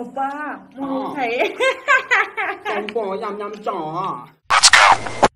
오빠, 뭐 해? ของปอยำยำจ่อ